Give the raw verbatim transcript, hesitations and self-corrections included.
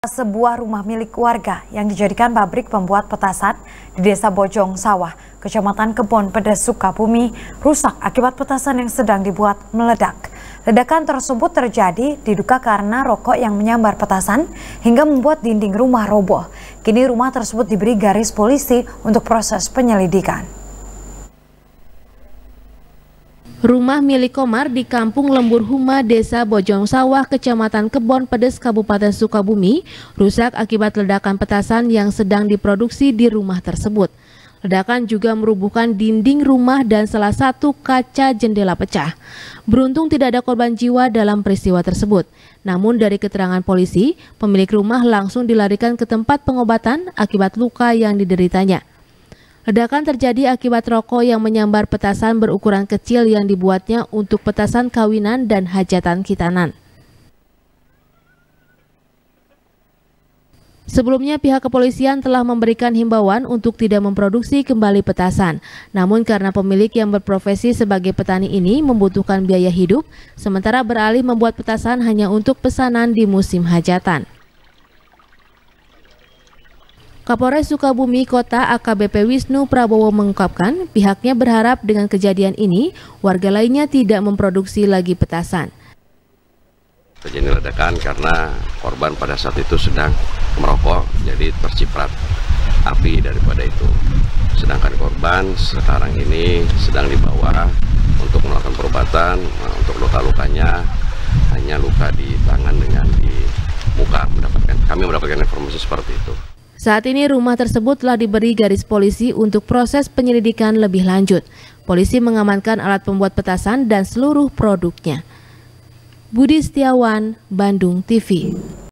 Sebuah rumah milik warga yang dijadikan pabrik pembuat petasan di Desa Bojong Sawah, Kecamatan Kebon Pedes, Sukabumi, rusak akibat petasan yang sedang dibuat meledak. Ledakan tersebut terjadi diduga karena rokok yang menyambar petasan hingga membuat dinding rumah roboh. Kini rumah tersebut diberi garis polisi untuk proses penyelidikan. Rumah milik Komar di Kampung Lembur Huma, Desa Bojong Sawah, Kecamatan Kebon Pedes, Kabupaten Sukabumi, rusak akibat ledakan petasan yang sedang diproduksi di rumah tersebut. Ledakan juga merubuhkan dinding rumah dan salah satu kaca jendela pecah. Beruntung tidak ada korban jiwa dalam peristiwa tersebut. Namun dari keterangan polisi, pemilik rumah langsung dilarikan ke tempat pengobatan akibat luka yang dideritanya. Ledakan terjadi akibat rokok yang menyambar petasan berukuran kecil yang dibuatnya untuk petasan kawinan dan hajatan khitanan. Sebelumnya pihak kepolisian telah memberikan himbauan untuk tidak memproduksi kembali petasan. Namun karena pemilik yang berprofesi sebagai petani ini membutuhkan biaya hidup, sementara beralih membuat petasan hanya untuk pesanan di musim hajatan. Kapolres Sukabumi Kota A K B P Wisnu Prabowo mengungkapkan pihaknya berharap dengan kejadian ini warga lainnya tidak memproduksi lagi petasan. Terjadi ledakan karena korban pada saat itu sedang merokok, jadi terciprat api daripada itu. Sedangkan korban sekarang ini sedang dibawa untuk melakukan perobatan. Nah, untuk luka-lukanya hanya luka di tangan dengan di muka. Mendapatkan kami mendapatkan informasi seperti itu. Saat ini rumah tersebut telah diberi garis polisi untuk proses penyelidikan lebih lanjut. Polisi mengamankan alat pembuat petasan dan seluruh produknya. Budi Setiawan, Bandung T V.